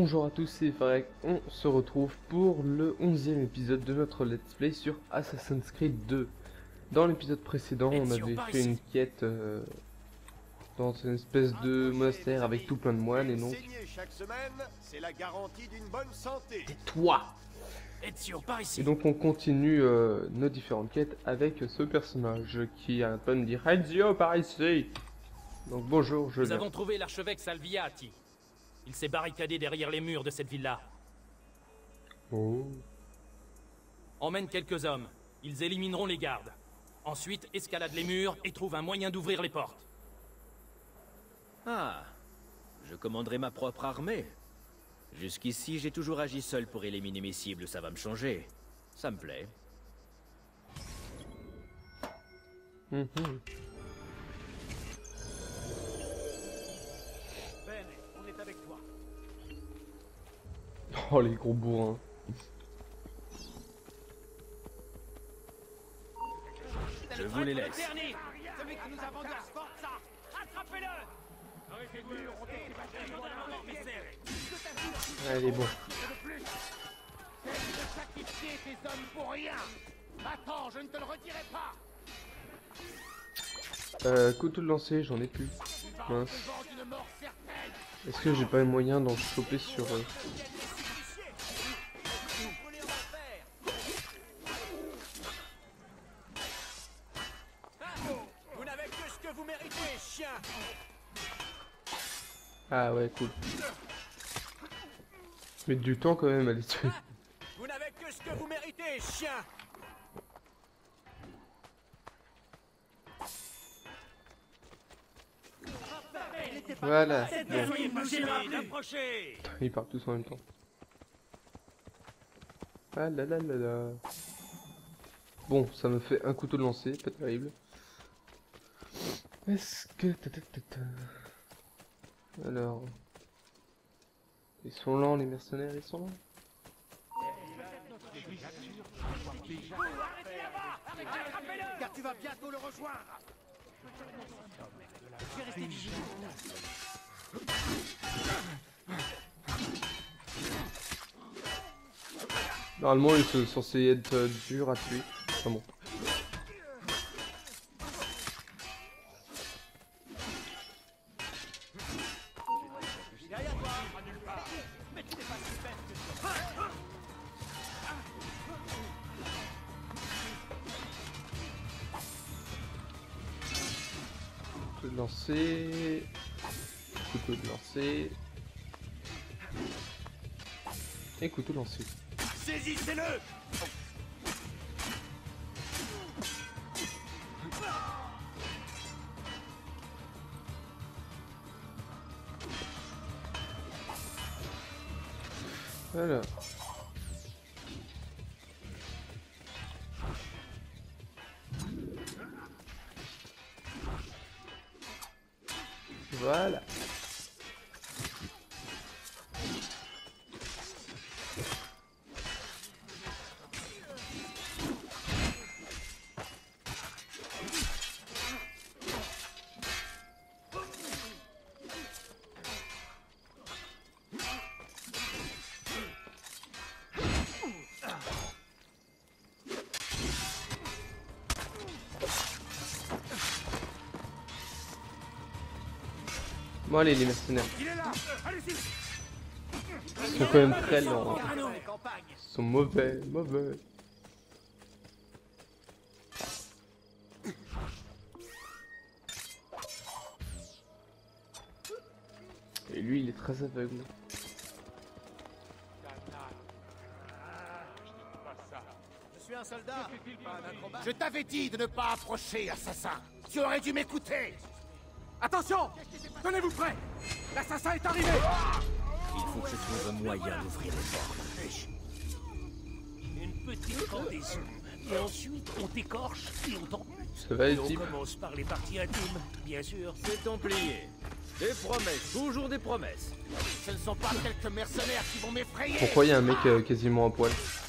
Bonjour à tous, c'est Farek. On se retrouve pour le 11e épisode de notre let's play sur Assassin's Creed 2. Dans l'épisode précédent, on avait fait une quête dans une espèce de monastère avec tout plein de moines et donc... chaque semaine, c'est la garantie d'une bonne santé. Tais-toi! Et donc on continue nos différentes quêtes avec ce personnage qui arrête pas de me dire Ezio par ici. Donc bonjour, je viens. Nous avons trouvé l'archevêque Salviati. Il s'est barricadé derrière les murs de cette villa. Oh. Emmène quelques hommes. Ils élimineront les gardes. Ensuite, escalade les murs et trouve un moyen d'ouvrir les portes. Ah, je commanderai ma propre armée. Jusqu'ici, j'ai toujours agi seul pour éliminer mes cibles, ça va me changer. Ça me plaît. Ben, on est avec toi. Oh les gros bourrins. Je vous les laisse. Celui qui nous a vendu la Sforza. Attrapez-le! Allez bon. De sacrifier tes hommes pour rien. Attends, je ne te le redirai pas. Couteau de lancer, j'en ai plus. Mince. Est-ce que j'ai pas les moyens d'en choper sur... Vous n'avez que ce que vous méritez, chien. Ah ouais, cool. Mais du temps quand même à les tuer. Vous n'avez que ce que vous méritez, chien. Voilà. Bon. Soyez pas approchez. Ils partent tous en même temps. Ah là là là là. Bon, ça me fait un couteau de lancer, pas terrible. Est-ce que... Alors... Ils sont lents les mercenaires, ils sont lents. Car tu vas bientôt le rejoindre. Normalement ils sont censés être durs à tuer. Ah bon. Couteau de lancer. Couteau de lancer. Et couteau de lancer. Saisissez-le. Alors. Voilà. Bon allez les mercenaires. Ils sont quand même très lents. Ils sont mauvais, mauvais. Et lui il est très aveugle. Je suis un soldat, pas un acrobate. Je t'avais dit de ne pas approcher, assassin. Tu aurais dû m'écouter. Attention! Tenez-vous prêts! L'assassin est arrivé! Il faut que je trouve un moyen d'ouvrir les portes. Une petite pendaison. Et ensuite, on t'écorche et on t'ampute. Ça va Et les on types. commence par les parties intimes, bien sûr. C'est templier. Des promesses, toujours des promesses. Ce ne sont pas quelques mercenaires qui vont m'effrayer! Pourquoi il y a un mec quasiment à poil?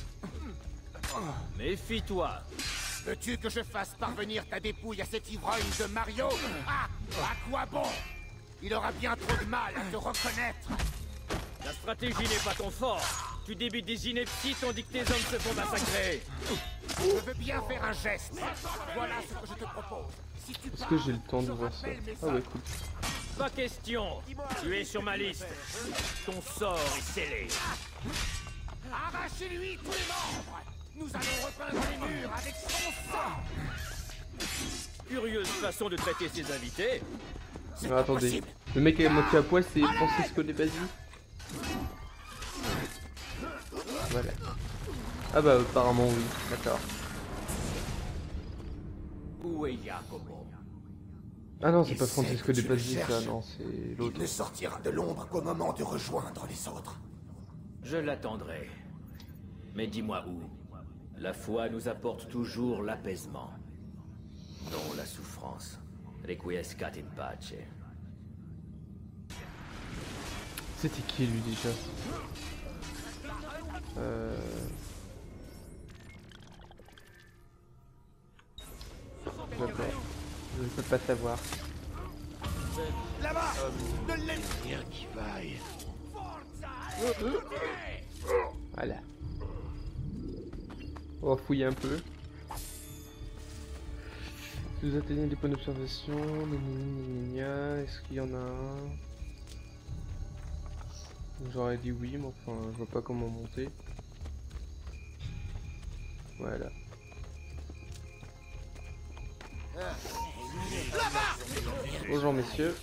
Méfie-toi. Veux-tu que je fasse parvenir ta dépouille à cet ivrogne de Mario? Ah! À quoi bon? Il aura bien trop de mal à te reconnaître. La stratégie n'est pas ton fort. Tu débutes des inepties tandis que tes hommes se font massacrer. Je veux bien faire un geste. Voilà ce que je te propose. Si tu Est-ce que j'ai le temps de voir ça? Ah ouais, cool. Pas question. Tu es sur ma liste. Ton sort est scellé. arrachez-lui tous les membres. Nous allons repeindre les murs avec son sang. Curieuse façon de traiter ses invités. Alors, attendez, le mec à moitié à poil, c'est Francisco de Basile. Voilà. Ah bah apparemment oui, d'accord. Où est Jacopo? Ah non, c'est pas Francisco de Basile ça, non, c'est l'autre. Il ne sortira de l'ombre qu'au moment de rejoindre les autres. Je l'attendrai. Mais dis-moi où. La foi nous apporte toujours l'apaisement. Non la souffrance. Requiescat in pace. C'était qui lui déjà? D'accord. Je ne peux pas savoir. Là-bas, ne l'aime rien qui vaille. Voilà. On va fouiller un peu. Si vous atteignez des points d'observation, est-ce qu'il y en a un? J'aurais dit oui, mais enfin, je vois pas comment monter. Voilà. Bonjour messieurs.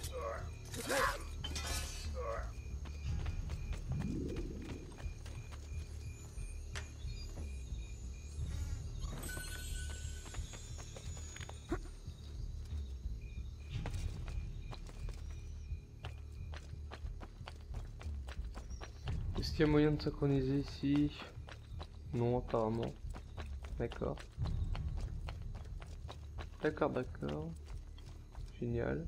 Est-ce qu'il y a moyen de synchroniser ici? Non, apparemment. D'accord. D'accord, d'accord. Génial.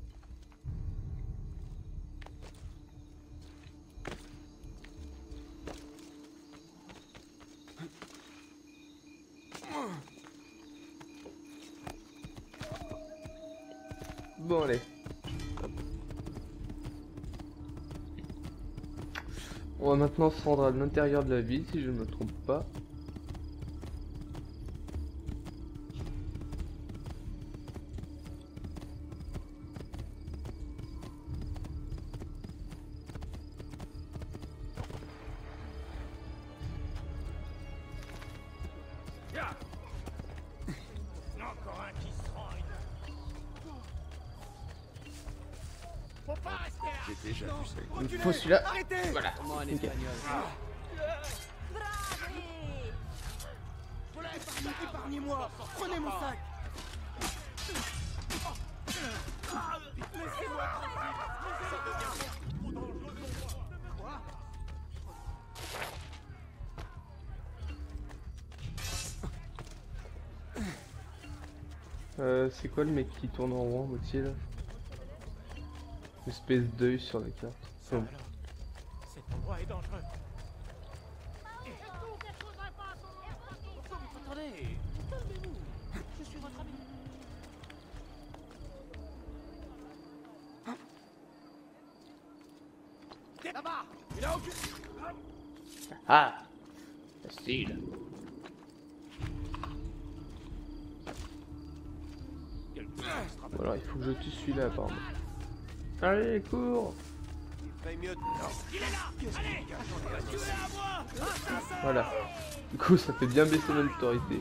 Bon, allez. On va maintenant se rendre à l'intérieur de la ville, si je ne me trompe pas. Encore un qui se rend. Faut pas rester là. J'ai déjà vu ça. Il me faut celui-là. Arrêtez. Voilà. Nickel. Épargnez-moi. Prenez mon sac. Laissez-moi c'est quoi le mec qui tourne en rond à moitié là? Une espèce d'œil sur la carte. Bon. Cet endroit est dangereux. Attendez, calmez-vous. Je suis votre ami. Là-bas. Il a aucune. Ah, facile. Bon, alors il faut que je tue celui-là apparemment. Allez, cours. Voilà. Du coup, ça fait bien baisser notre autorité.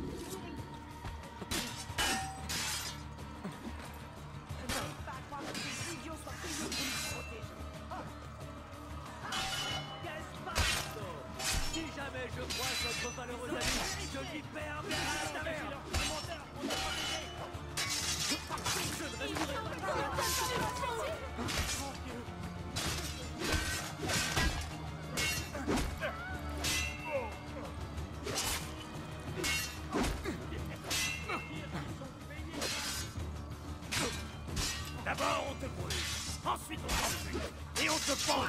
D'abord on te brûle, ensuite on t'enfuit, et on te pend.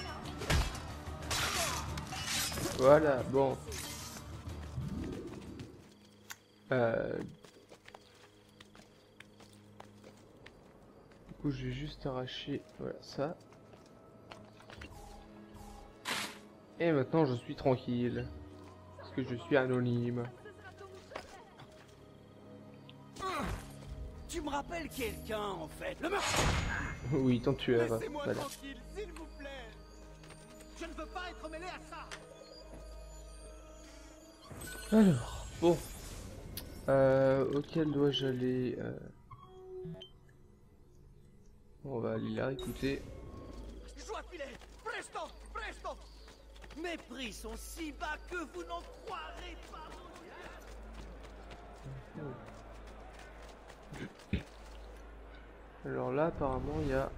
Voilà, bon. Du coup, je vais juste arracher, voilà, ça. Et maintenant, je suis tranquille. Parce que je suis anonyme. Tu me rappelles quelqu'un, en fait. Le meurtre. Oui, ton tueur. Laissez-moi Voilà. tranquille, s'il vous plaît. Je ne veux pas être mêlé à ça. Alors, bon. Auquel dois-je aller On va aller là, écoutez. Je dois filer. Presto, presto. Mes prix sont si bas que vous n'en croirez pas. Alors là, apparemment, il y a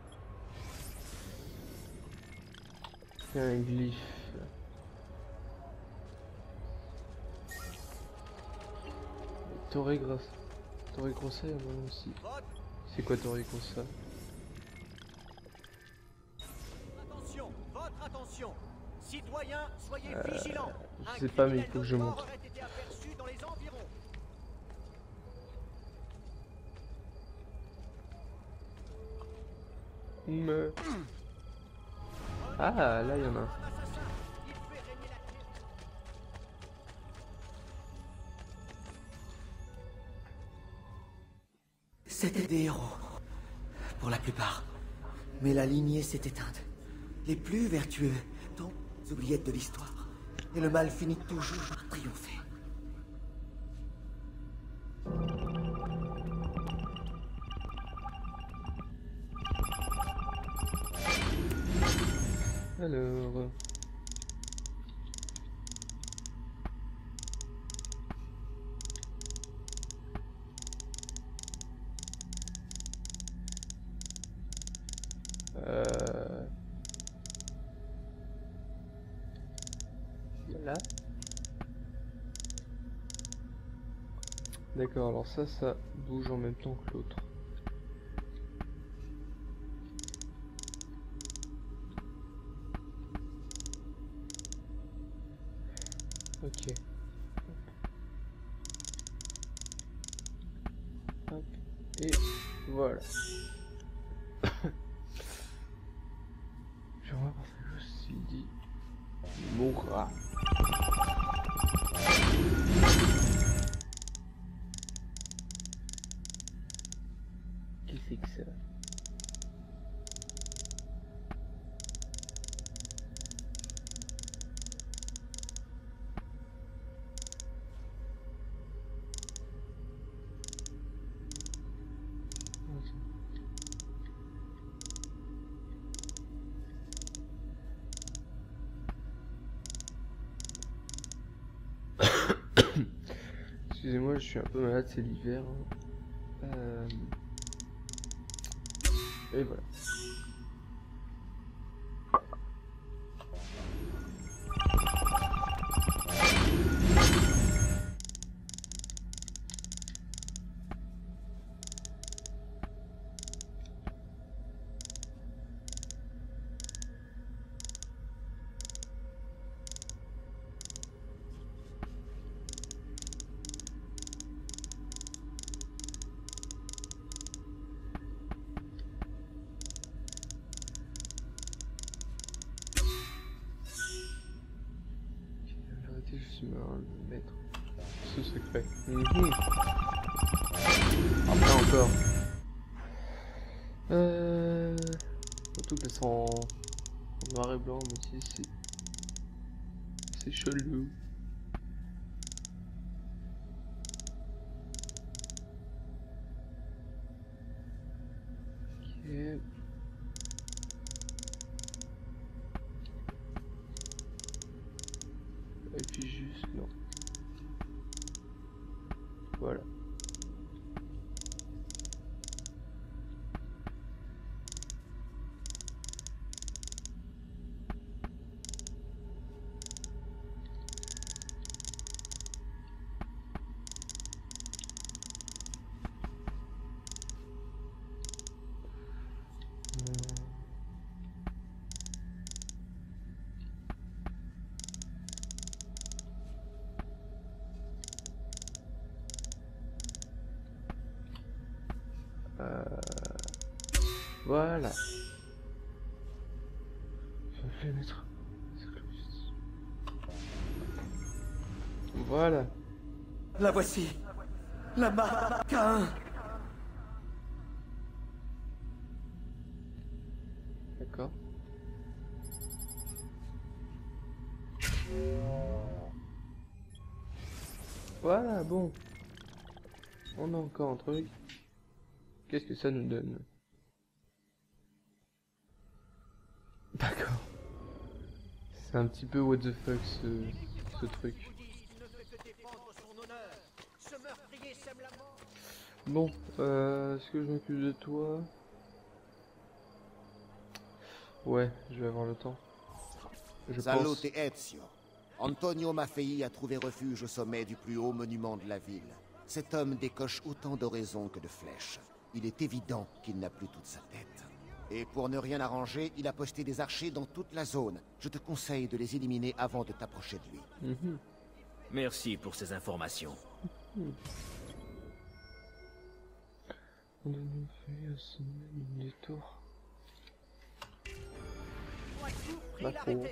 un glyphe. Torre Grossa, il y en a aussi. C'est quoi Torre Grossa? Attention, votre attention. Citoyens, soyez vigilants. Je sais pas, mais il faut que je monte. aurait été aperçu dans les environs. Ah, là, il y en a un. Il fait régner la terreur. C'étaient des héros, pour la plupart. Mais la lignée s'est éteinte. Les plus vertueux tombent aux oubliettes de l'histoire. Et le mal finit toujours par triompher. Alors... Là. D'accord, alors ça bouge en même temps que l'autre. Ok. Hop. Et voilà. Je vois parce que je me suis dit mourra. Qu'est-ce que c'est que ça? Excusez-moi, je suis un peu malade, c'est l'hiver. Et voilà. Je suis un maître. Ce secret. Après encore. Surtout que c'est en noir et blanc, mais c'est chelou. Ok. Et puis juste, non. Voilà. Voilà. Je vais mettre. Voilà. La voici. La marque 1. D'accord. Voilà, bon. On a encore un truc. Qu'est-ce que ça nous donne? D'accord. C'est un petit peu what the fuck ce truc. Bon, est-ce que je m'occupe de toi? Ouais, je vais avoir le temps. Je pense. Salute Ezio. Antonio Maffei a trouvé refuge au sommet du plus haut monument de la ville. Cet homme décoche autant d'oraisons que de flèches. Il est évident qu'il n'a plus toute sa tête. Et pour ne rien arranger, il a posté des archers dans toute la zone. Je te conseille de les éliminer avant de t'approcher de lui. Merci pour ces informations. On a fait un détour. Pas trop.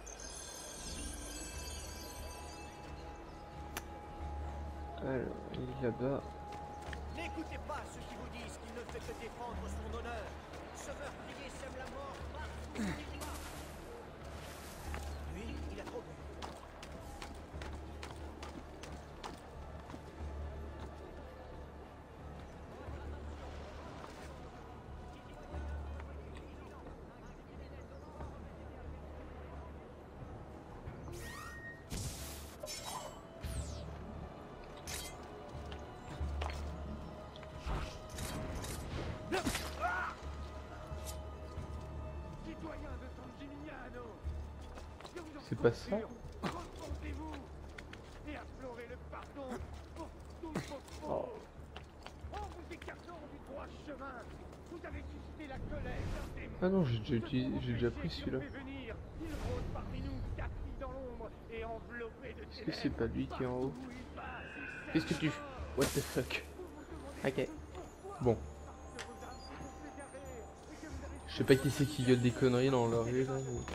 Alors, il est là-bas. N'écoutez pas ceux qui vous disent qu'il ne fait que défendre son honneur. Ce meurtrier sème la mort partout où il va. Lui, il a trop bu. C'est pas ça. Repentez-vous et implorez le pardon pour tous vos fautes. Oh. En vous écartant du droit chemin, vous avez suscité la colère d'un démon. Ah non, j'ai déjà pris celui-là. Il rôde parmi nous, tapis dans l'ombre et enveloppé de Est-ce que c'est pas lui qui est en haut? Qu'est-ce que tu... What the fuck? Ok. Bon. Je sais pas qui c'est qui gueule des conneries dans leur rue là. Mais...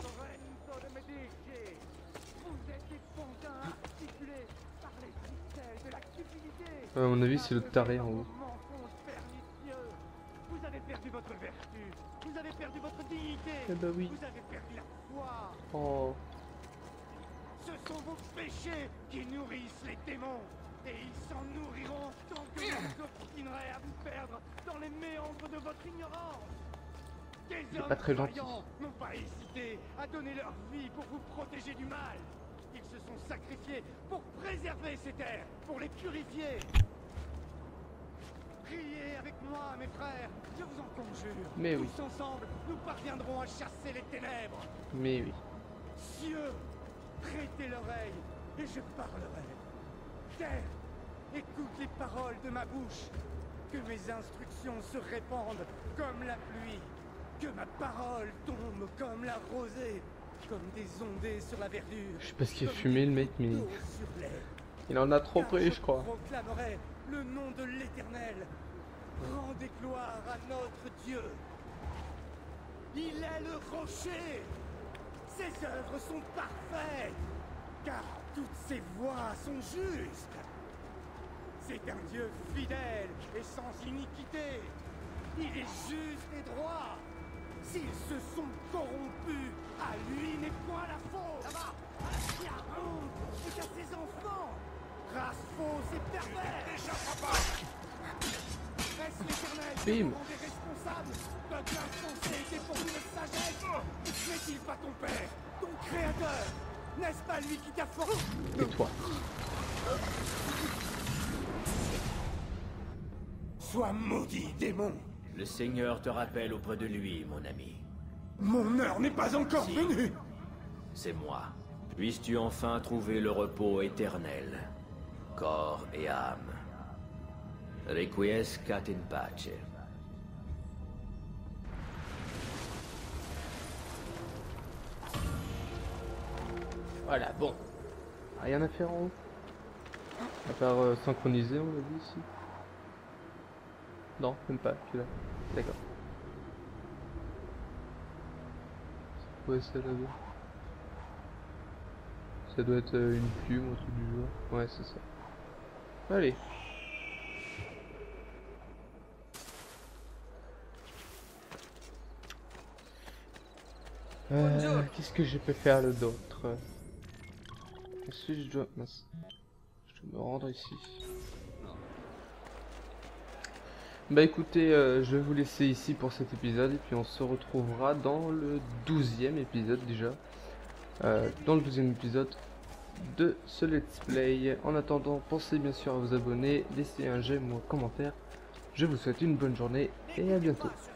à mon avis c'est le taré en haut. Vous avez perdu votre vertu, vous avez perdu votre dignité, Eh bah oui. vous avez perdu la foi. Oh. Ce sont vos péchés qui nourrissent les démons. Et ils s'en nourriront tant que vous obstinerez à vous perdre dans les méandres de votre ignorance. Des Il est hommes pas très gentil. vaillants n'ont pas hésité à donner leur vie pour vous protéger du mal. Ils se sont sacrifiés pour préserver ces terres, pour les purifier. Priez avec moi, mes frères, je vous en conjure. Mais oui. Tous ensemble, nous parviendrons à chasser les ténèbres. Mais oui. Cieux, prêtez l'oreille et je parlerai. Terre, écoute les paroles de ma bouche. Que mes instructions se répandent comme la pluie. Que ma parole tombe comme la rosée. Comme des ondées sur la verdure. Je sais pas ce qu'il a fumé le mec, mais D'eau sur l'air. il en a trop Car pris je crois. proclamerai le nom de l'Éternel. Rendez gloire à notre Dieu. Il est le rocher. Ses œuvres sont parfaites. Car toutes ses voies sont justes. C'est un Dieu fidèle et sans iniquité. Il est juste et droit. S'ils se sont corrompus, à lui n'est point la faute. Là-bas, la honte, c'est à ses enfants. Race fausse et perverse. N'échappera pas. Est-ce l'Éternel qui Bim. nous rendait responsables? Peuple insensé et dépourvu de sagesse. N'est-il pas ton père, ton créateur? N'est-ce pas lui qui t'a formé? Et toi? Sois maudit, démon. Le Seigneur te rappelle auprès de lui, mon ami. Mon heure n'est pas encore Si. venue. C'est moi. Puisses-tu enfin trouver le repos éternel, corps et âme. Requiescat in pace. Voilà, bon. Rien à faire en haut. À part synchroniser, on l'a dit ici. Non, même pas, celui-là. D'accord. C'est quoi ça là-bas? Ça doit être une plume ou un truc du genre. Ouais, c'est ça. Allez. Qu'est-ce que je peux faire d'autre? Est-ce que je dois... mince. Je dois me rendre ici. Bah écoutez, je vais vous laisser ici pour cet épisode et puis on se retrouvera dans le 12e épisode déjà. Dans le 12e épisode de ce let's play. En attendant, pensez bien sûr à vous abonner, laissez un j'aime ou un commentaire. Je vous souhaite une bonne journée et à bientôt.